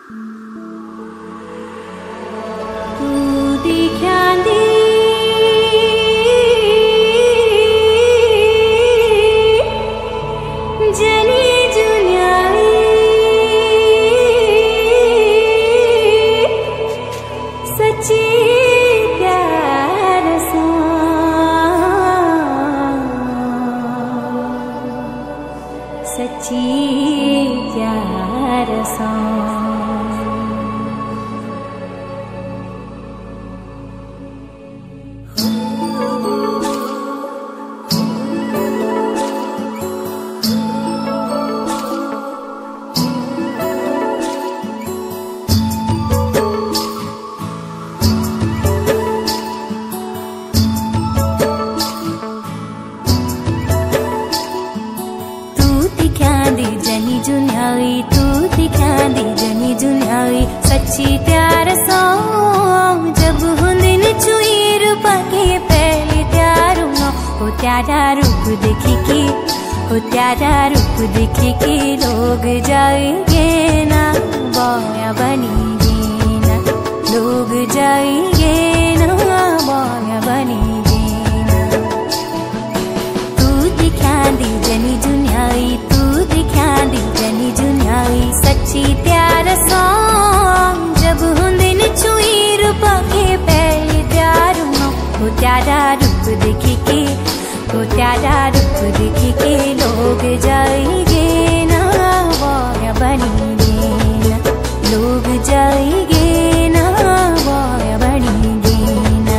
सच्ची प्यार सा तू दिखांदी जनी जुनियाई सच्ची प्यार सौ जब हुंदिन चुई रूपा के पहले त्यारू न हो त्यारा रूप देखी के हो त्यारा रूप देखी के लोग जाएंगे ना बोया बनेंगे ना लोग जाएंगे ना बोया बनेंगे ना तू दिखांदी जनी जुनियाई दिखांदी जनी जुनियाई सच्ची प्यार सौ जब हुंदिन चुई रूपा के पहले त्यारू न हो त्यारा रूप देखी के हो त्यारा रूप देखी के लोग जाएंगे ना बोया बनेंगे ना लोग जाएंगे ना बोया बनेंगे ना